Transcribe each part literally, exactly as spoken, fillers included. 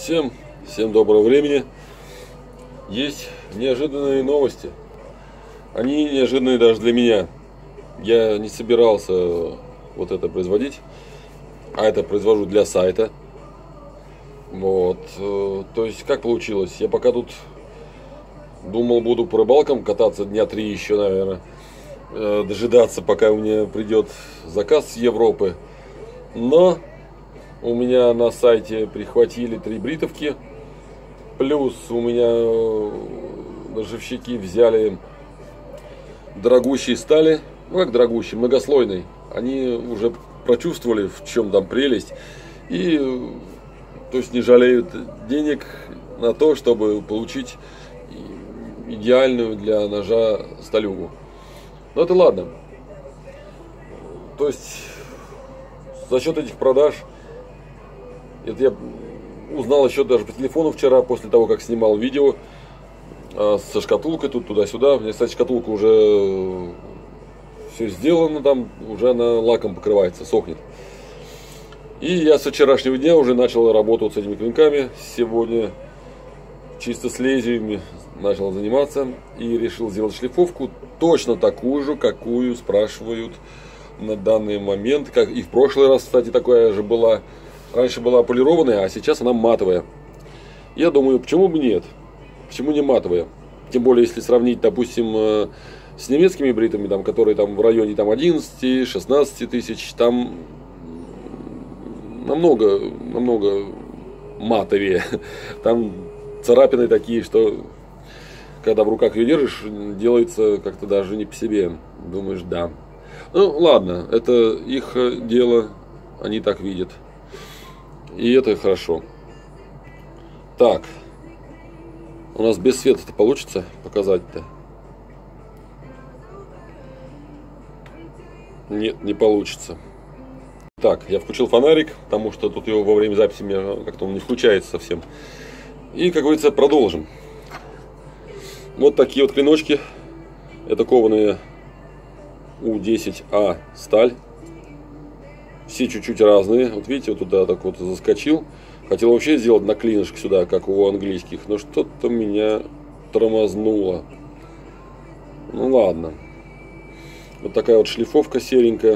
Всем, всем доброго времени. Есть неожиданные новости. Они неожиданные даже для меня. Я не собирался вот это производить, а это произвожу для сайта. Вот. То есть как получилось? Я пока тут думал, буду по рыбалкам кататься дня три еще, наверное, дожидаться, пока у меня придет заказ с Европы. Но у меня на сайте прихватили три бритовки. Плюс у меня ножевщики взяли дорогущие стали. Ну как дорогущие, многослойный. Они уже прочувствовали, в чем там прелесть. И то есть не жалеют денег на то, чтобы получить идеальную для ножа сталюгу. Но это ладно. То есть за счет этих продаж, это я узнал еще даже по телефону вчера, после того, как снимал видео со шкатулкой, тут туда-сюда. У меня, кстати, шкатулка уже все сделано, там уже она лаком покрывается, сохнет. И я со вчерашнего дня уже начал работать с этими клинками. Сегодня чисто с лезвиями начал заниматься и решил сделать шлифовку точно такую же, какую спрашивают на данный момент. Как и в прошлый раз, кстати, такая же была. Раньше была полированная, а сейчас она матовая. Я думаю, почему бы нет? Почему не матовая? Тем более, если сравнить, допустим, с немецкими бритами, там, которые там в районе там, одиннадцати-шестнадцати тысяч, там намного, намного матовее. Там царапины такие, что когда в руках ее держишь, делается как-то даже не по себе. Думаешь, да. Ну, ладно, это их дело, они так видят. И это хорошо. Так. У нас без света-то получится показать-то? Нет, не получится. Так, я включил фонарик, потому что тут его во время записи у меня как-то он не включается совсем. И, как говорится, продолжим. Вот такие вот клиночки. Это кованые У десять А сталь. Все чуть-чуть разные. Вот видите, вот туда так вот заскочил. Хотел вообще сделать на клинышек сюда, как у английских. Но что-то меня тормознуло. Ну ладно. Вот такая вот шлифовка серенькая.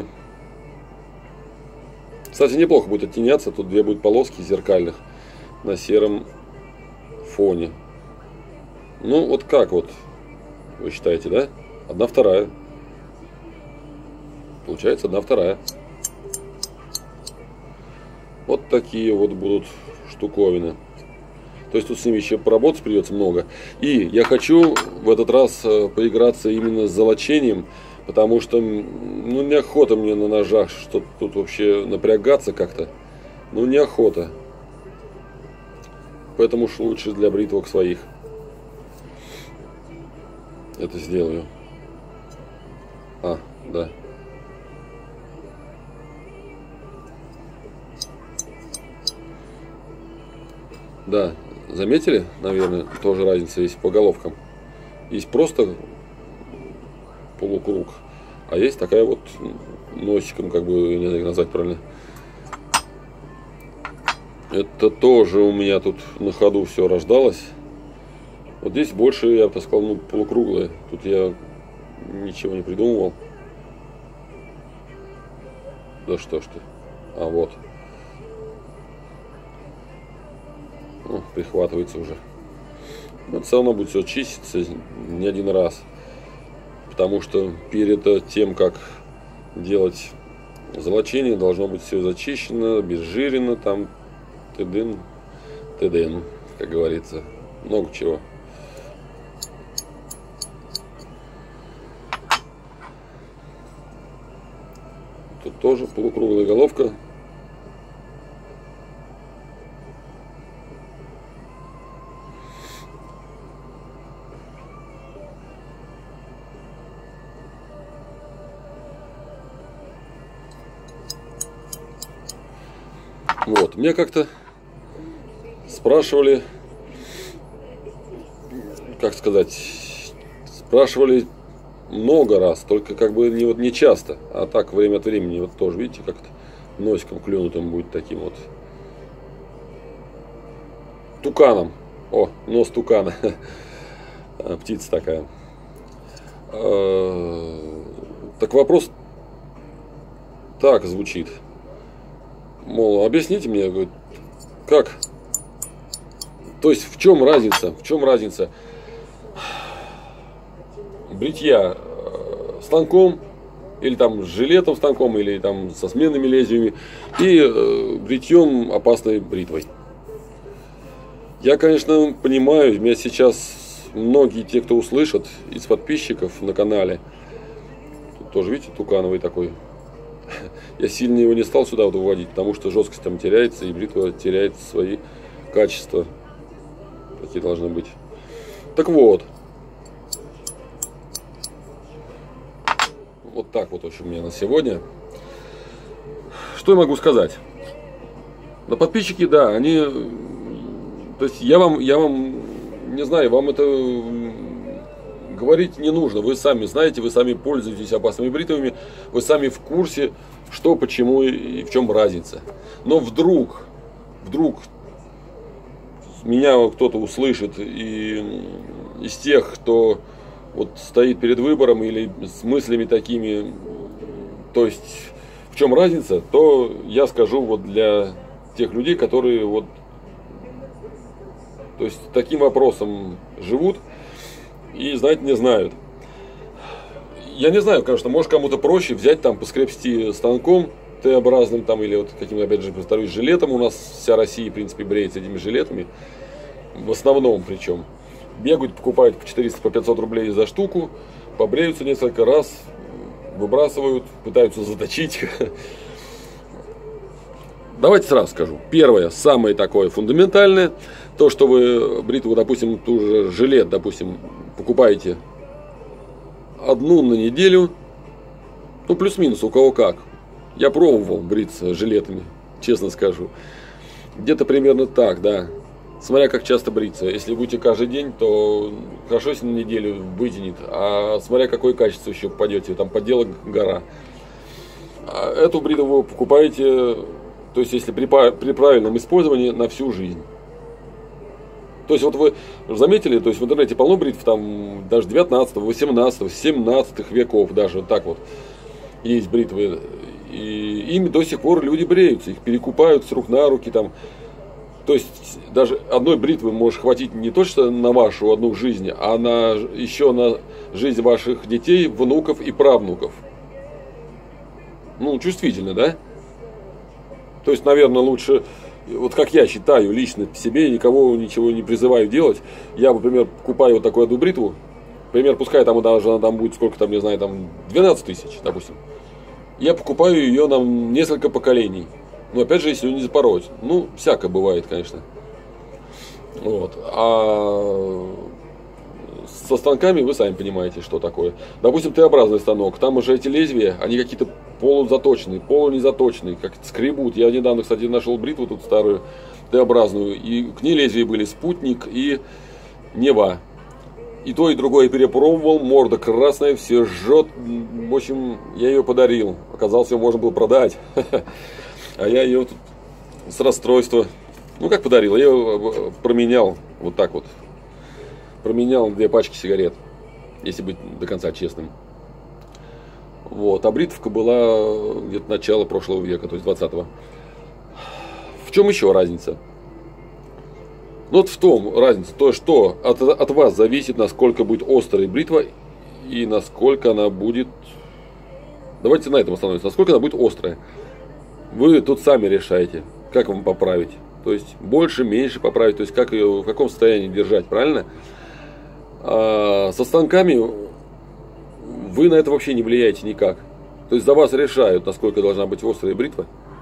Кстати, неплохо будет оттеняться. Тут две будут полоски зеркальных на сером фоне. Ну вот как вот вы считаете, да? Одна вторая. Получается одна вторая. Вот такие вот будут штуковины. То есть тут с ними еще поработать придется много. И я хочу в этот раз поиграться именно с золочением, потому что ну неохота мне на ножах, что тут вообще напрягаться как-то. Ну неохота. Поэтому уж лучше для бритвок своих это сделаю. А, да. Да, заметили, наверное, тоже разница есть по головкам. Есть просто полукруг, а есть такая вот носиком, как бы, не знаю, как назвать правильно. Это тоже у меня тут на ходу все рождалось. Вот здесь больше, я бы сказал, ну, полукруглое. Тут я ничего не придумывал. Да что ж ты. А вот. Ну, прихватывается уже. Но все равно будет все чиститься не один раз. Потому что перед тем, как делать золочение, должно быть все зачищено, обезжирено, там тыдын, тыдын, как говорится. Много чего. Тут тоже полукруглая головка. Вот, меня как-то спрашивали, как сказать, спрашивали много раз, только как бы не, вот, не часто, а так время от времени, вот тоже, видите, как-то носиком клюнутым будет таким вот. туканом. О, нос тукана. Птица такая. Так вопрос так звучит. Мол, объясните мне, говорит, как? То есть в чем разница? В чем разница бритья станком, или там с жилетом станком, или там со сменными лезвиями, и э, бритьем опасной бритвой? Я, конечно, понимаю, меня сейчас многие те, кто услышат из подписчиков на канале, тут тоже, видите, тукановый такой. Я сильно его не стал сюда вот выводить, потому что жесткость там теряется, и бритва теряет свои качества, какие должны быть. Так вот. Вот так вот, в общем, у меня на сегодня. Что я могу сказать? На подписчики, да, они... То есть я вам, я вам, не знаю, вам это говорить не нужно. Вы сами знаете, вы сами пользуетесь опасными бритвами, вы сами в курсе, что, почему и в чем разница. Но вдруг, вдруг меня кто-то услышит и из тех, кто вот стоит перед выбором или с мыслями такими, то есть в чем разница, то я скажу вот для тех людей, которые вот, то есть таким вопросом живут и знать не знают. Я не знаю, конечно, может кому-то проще взять там, поскребсти станком Т-образным там, или вот каким-то, опять же, повторюсь, жилетом. У нас вся Россия, в принципе, бреется этими жилетами. В основном причем. Бегают, покупают по четыреста, по пятьсот рублей за штуку, побреются несколько раз, выбрасывают, пытаются заточить. Давайте сразу скажу. Первое, самое такое фундаментальное, то, что вы бритву, допустим, ту же жилет, допустим, покупаете одну на неделю, ну, плюс-минус, у кого как. Я пробовал бриться жилетами, честно скажу. Где-то примерно так, да. Смотря как часто бриться. Если будете каждый день, то хорошо, если на неделю вытянет. А смотря какое качество еще попадете, там подделок гора. А эту бритву вы покупаете, то есть если при, при правильном использовании, на всю жизнь. То есть вот вы заметили, то есть в интернете полно бритв, там даже девятнадцатого, восемнадцатого, семнадцатого веков даже, вот так вот есть бритвы. И ими до сих пор люди бреются, их перекупают с рук на руки там. То есть даже одной бритвы может хватить не то что на вашу одну жизнь, а на, еще на жизнь ваших детей, внуков и правнуков. Ну, чувствительно, да? То есть, наверное, лучше, вот как я считаю, лично себе, никого ничего не призываю делать. Я, например, покупаю вот такую одну бритву, например, пускай там даже она там будет сколько там, не знаю, там двенадцать тысяч, допустим. Я покупаю ее на несколько поколений. Но опять же, если ее не запороть. Ну, всякое бывает, конечно. Вот. А со станками вы сами понимаете, что такое. Допустим, Т-образный станок. Там уже эти лезвия, они какие-то полузаточенные, полунезаточенные, как скребут. Я недавно, кстати, нашел бритву тут старую, Т-образную. И к ней лезвия были Спутник и Нева. И то, и другое перепробовал. Морда красная, все жжет. В общем, я ее подарил. Оказалось, ее можно было продать. А я ее тут с расстройства, ну как подарил, я ее променял, вот так вот. Променял две пачки сигарет, если быть до конца честным. Вот, а бритвка была где-то начало прошлого века, то есть двадцатого. В чем еще разница? Ну вот в том разница, то что от, от вас зависит, насколько будет острая бритва и насколько она будет... Давайте на этом остановимся, насколько она будет острая. Вы тут сами решаете, как вам поправить. То есть больше, меньше поправить. То есть как ее, в каком состоянии держать, правильно? А со станками вы на это вообще не влияете никак. То есть за вас решают, насколько должна быть острая бритва.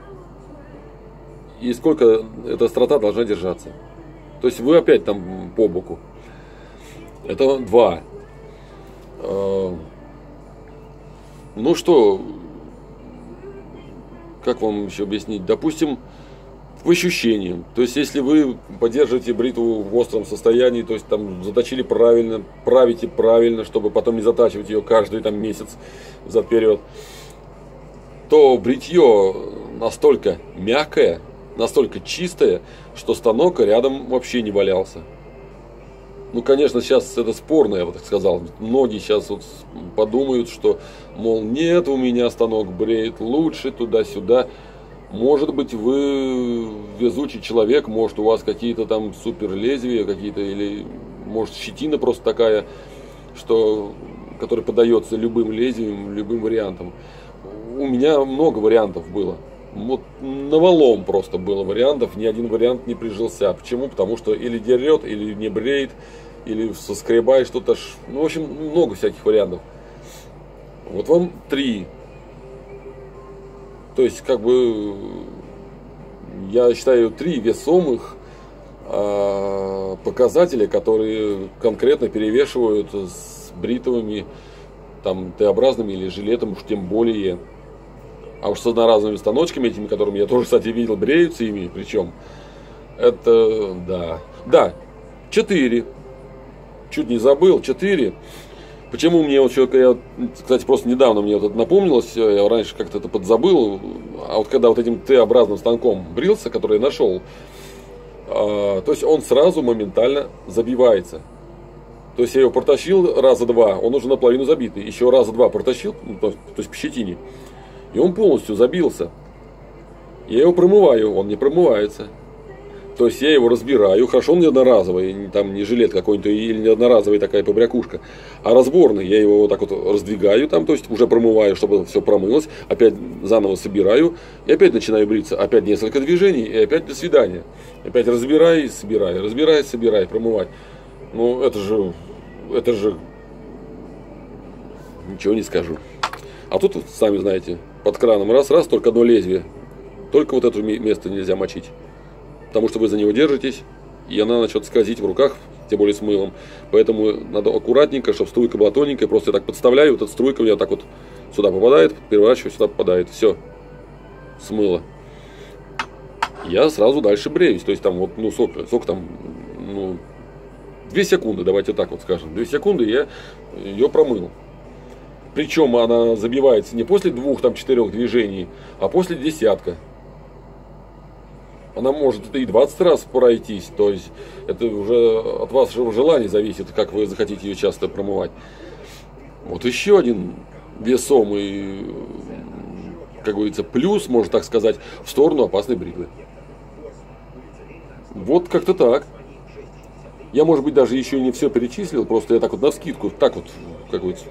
И сколько эта острота должна держаться. То есть вы опять там по боку. Это два. Ну что... Как вам еще объяснить? Допустим, в ощущении. То есть, если вы поддерживаете бритву в остром состоянии, то есть, там, заточили правильно, правите правильно, чтобы потом не затачивать ее каждый там месяц взад-вперед, то бритье настолько мягкое, настолько чистое, что станок рядом вообще не валялся. Ну, конечно, сейчас это спорно, я бы так сказал. Многие сейчас вот подумают, что, мол, нет, у меня станок бреет лучше, туда-сюда. Может быть, вы везучий человек, может, у вас какие-то там супер лезвия какие-то, или может щетина просто такая, что, которая поддается любым лезвиям, любым вариантам. У меня много вариантов было. Вот навалом просто было вариантов, ни один вариант не прижился. Почему? Потому что или дерет, или не бреет, или соскребает что-то. Ну, в общем, много всяких вариантов. Вот вам три. То есть, как бы, я считаю, три весомых э, показателя, которые конкретно перевешивают с бритвами, там, Т-образными или жилетом, уж тем более. А уж с одноразовыми станочками этими, которыми я тоже, кстати, видел, бреются ими, причем, это, да, да, четыре. Чуть не забыл, четыре. Почему мне вот еще, я, кстати, просто недавно мне вот это напомнилось, я раньше как-то это подзабыл, а вот когда вот этим Т-образным станком брился, который я нашел, а, то есть он сразу моментально забивается. То есть я его протащил раза два, он уже наполовину забитый, еще раза два протащил, ну, то, то есть по щетине, и он полностью забился. Я его промываю, он не промывается. То есть я его разбираю, хорошо, он не одноразовый, там не жилет какой-нибудь или не одноразовая такая побрякушка, а разборный. Я его вот так вот раздвигаю там, то есть уже промываю, чтобы все промылось, опять заново собираю и опять начинаю бриться. Опять несколько движений и опять до свидания. Опять разбирай, собирай, разбирай, собирай, промывать. Ну это же, это же, ничего не скажу. А тут, сами знаете, под краном раз-раз, только одно лезвие. Только вот это место нельзя мочить. Потому что вы за него держитесь, и она начнет скользить в руках, тем более с мылом. Поэтому надо аккуратненько, чтобы струйка была тоненькая. Просто я так подставляю, вот эта струйка у меня так вот сюда попадает, переворачиваю, сюда попадает. Все, смыло. Я сразу дальше бреюсь. То есть там вот, ну, сколько, сколько там, ну, две секунды, давайте так вот скажем. Две секунды я ее промыл. Причем она забивается не после двух, там, четырех движений, а после десятка. Она может и двадцать раз пройтись, то есть это уже от вашего желания зависит, как вы захотите ее часто промывать. Вот еще один весомый, как говорится, плюс, можно так сказать, в сторону опасной бритвы. Вот как-то так. Я, может быть, даже еще не все перечислил, просто я так вот навскидку, так вот, как говорится,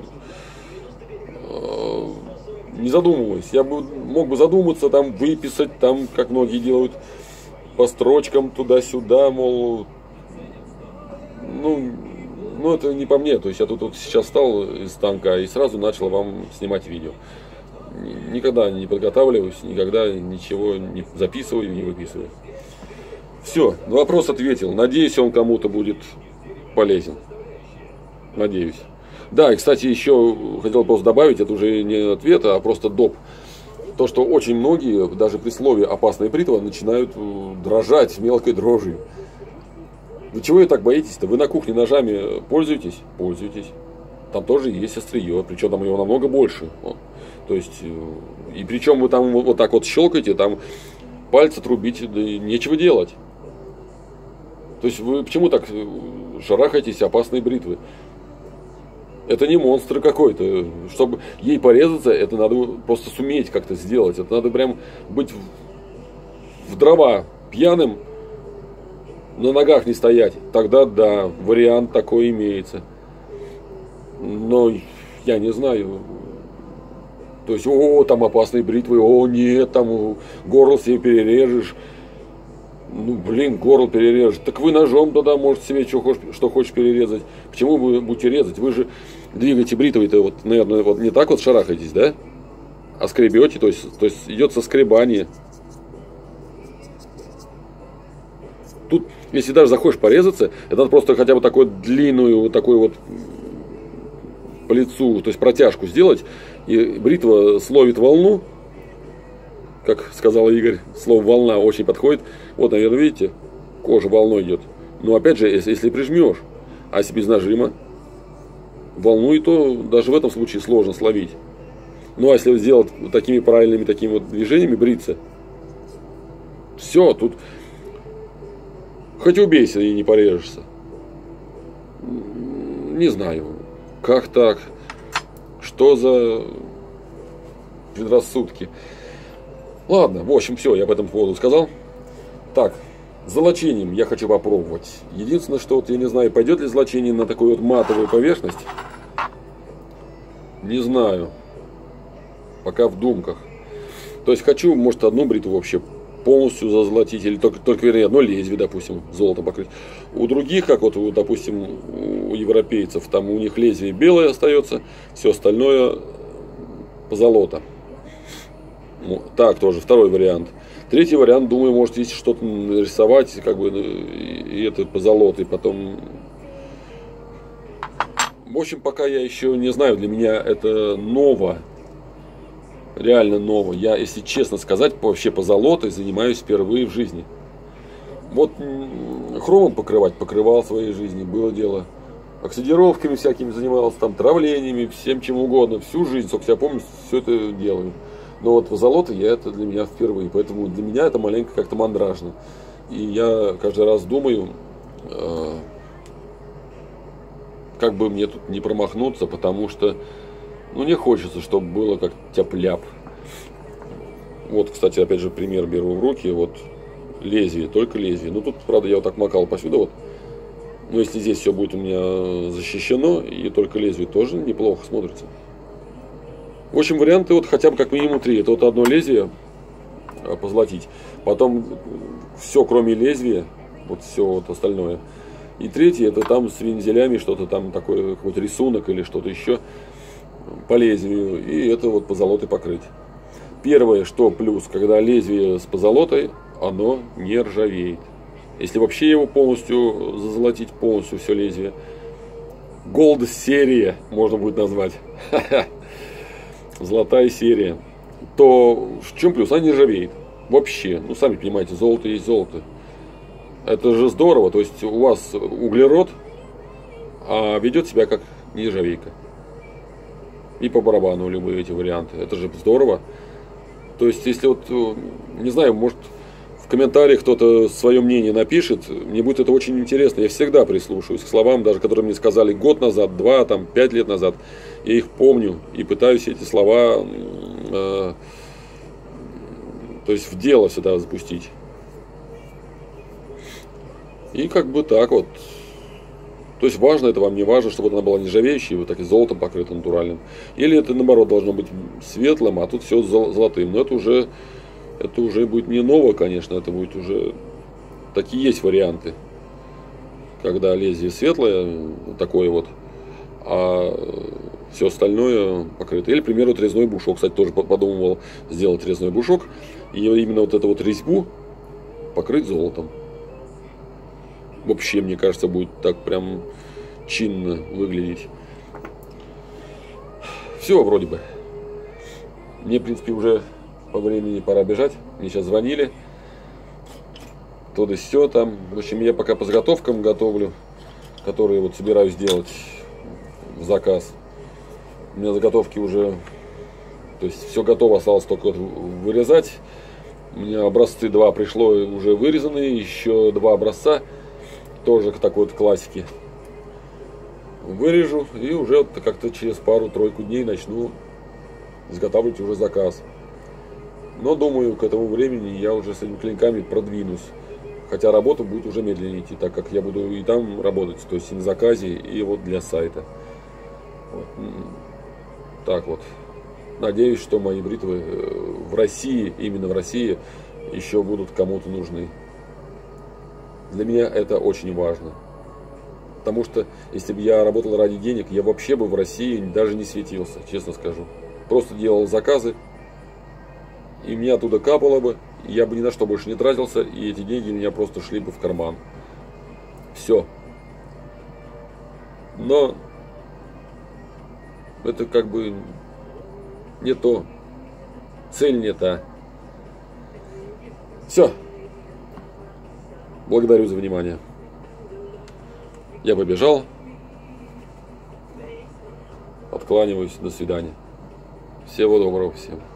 не задумываясь. Я бы мог бы задуматься, там, выписать, там, как многие делают, по строчкам туда-сюда, мол, ну, ну, это не по мне. То есть я тут вот сейчас встал из станка и сразу начал вам снимать видео. Никогда не подготавливаюсь, никогда ничего не записываю, не выписываю. Все, на вопрос ответил. Надеюсь, он кому-то будет полезен. Надеюсь. Да, и, кстати, еще хотел просто добавить, это уже не ответ, а просто доп. То, что очень многие, даже при слове «опасная бритва», начинают дрожать мелкой дрожью. Вы чего и так боитесь-то? Вы на кухне ножами пользуетесь? Пользуетесь. Там тоже есть острие, причем там его намного больше. То есть, и причем вы там вот так вот щелкаете, там пальцы трубить, да нечего делать. То есть вы почему так шарахаетесь опасной бритвы? Это не монстр какой-то. Чтобы ей порезаться, это надо просто суметь как-то сделать. Это надо прям быть в, в дрова пьяным, на ногах не стоять. Тогда да, вариант такой имеется. Но я не знаю. То есть, о, там опасные бритвы, о, нет, там горло себе перережешь. Ну, блин, горло перережешь. Так вы ножом тогда можете себе что хочешь, что хочешь перерезать. Почему вы будете резать? Вы же двигаете бритвой-то, вот, наверное, вот не так вот шарахаетесь, да? А скребете, то есть, то есть идет соскребание. Тут, если даже захочешь порезаться, это надо просто хотя бы такую длинную, вот такую вот по лицу, то есть протяжку сделать, и бритва словит волну. Как сказал Игорь, слово «волна» очень подходит. Вот, наверное, видите, кожа волной идет. Но опять же, если, если прижмешь, а если без нажима, волну и то даже в этом случае сложно словить. Ну, а если сделать такими правильными такими вот движениями, бриться, все, тут Хоть убейся и не порежешься. Не знаю, как так, что за предрассудки. Ладно, в общем, все, я по этому поводу сказал. Так, с золочением я хочу попробовать. Единственное, что вот я не знаю, пойдет ли золочение на такую вот матовую поверхность. Не знаю. Пока в думках. То есть хочу, может, одну бритву вообще полностью зазолотить, или только, только вернее, одно лезвие, допустим, золотом покрыть. У других, как вот, допустим, у европейцев, там у них лезвие белое остается, все остальное позолота. Так, тоже второй вариант. Третий вариант, думаю, может, если что-то нарисовать, как бы, и это позолотой, потом... В общем, пока я еще не знаю, для меня это ново. Реально ново. Я, если честно сказать, вообще позолотой занимаюсь впервые в жизни. Вот хромом покрывать покрывал в своей жизни, было дело. Оксидировками всякими занимался, там, травлениями, всем чем угодно. Всю жизнь, сколько я помню, все это делаю. Но вот позолота я это для меня впервые. Поэтому для меня это маленько как-то мандражно. И я каждый раз думаю, э, как бы мне тут не промахнуться, потому что ну, не хочется, чтобы было как тяп-ляп. Вот, кстати, опять же, пример беру в руки. Вот лезвие, только лезвие. Ну, тут, правда, я вот так макал посюда. Вот. Но если здесь все будет у меня защищено, и только лезвие тоже неплохо смотрится. В общем, варианты вот хотя бы как минимум три. Это вот одно лезвие позолотить. Потом все, кроме лезвия. Вот все вот остальное. И третье, это там с вензелями что-то там такое, какой-то рисунок или что-то еще по лезвию. И это вот позолотой покрыть. Первое, что плюс, когда лезвие с позолотой, оно не ржавеет. Если вообще его полностью зазолотить, полностью все лезвие. Gold серия можно будет назвать. Золотая серия. То в чем плюс? Она не ржавеет. Вообще. Ну, сами понимаете, золото есть золото. Это же здорово. То есть у вас углерод, а ведет себя как нержавейка. И по барабану любые эти варианты. Это же здорово. То есть, если вот, не знаю, может, в комментариях кто-то свое мнение напишет, мне будет это очень интересно. Я всегда прислушиваюсь к словам, даже которые мне сказали год назад, два, там, пять лет назад. Я их помню и пытаюсь эти слова, э, то есть, в дело всегда запустить. И как бы так вот. То есть важно это вам, не важно, чтобы она была нержавеющей, вот так и золотом покрыта натуральным. Или это наоборот должно быть светлым, а тут все золотым. Но это уже, это уже будет не ново, конечно, это будет уже... Такие есть варианты. Когда лезвие светлое, такое вот, а все остальное покрыто. Или, к примеру, вот резной бушок. Кстати, тоже подумывал сделать резной бушок. И именно вот эту вот резьбу покрыть золотом. Вообще, мне кажется, будет так прям чинно выглядеть. Все, вроде бы. Мне, в принципе, уже по времени пора бежать. Мне сейчас звонили. То да сё там. В общем, я пока по заготовкам готовлю, которые вот собираюсь делать в заказ. У меня заготовки уже... То есть, все готово, осталось только вот вырезать. У меня образцы два пришло уже вырезанные. Еще два образца. Тоже к такой вот классике. Вырежу и уже вот как-то через пару-тройку дней начну изготавливать уже заказ. Но думаю, к этому времени я уже с этими клинками продвинусь. Хотя работа будет уже медленнее идти, так как я буду и там работать, то есть и на заказе, и вот для сайта. Вот. Так вот. Надеюсь, что мои бритвы в России, именно в России, еще будут кому-то нужны. Для меня это очень важно. Потому что, если бы я работал ради денег, я вообще бы в России даже не светился, честно скажу. Просто делал заказы, и мне оттуда капало бы, я бы ни на что больше не тратился, и эти деньги у меня просто шли бы в карман. Все. Но это как бы не то. Цель не та. Все. Благодарю за внимание. Я побежал. Откланиваюсь. До свидания. Всего доброго всем.